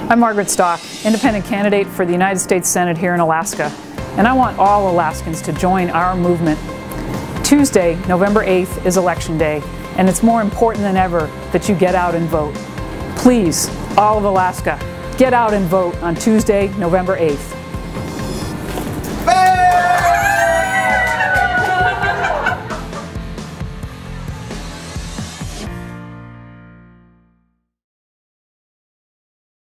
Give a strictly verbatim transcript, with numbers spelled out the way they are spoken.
I'm Margaret Stock, independent candidate for the United States Senate here in Alaska, and I want all Alaskans to join our movement. Tuesday, November eighth, is Election Day, and it's more important than ever that you get out and vote. Please, all of Alaska, get out and vote on Tuesday, November eighth.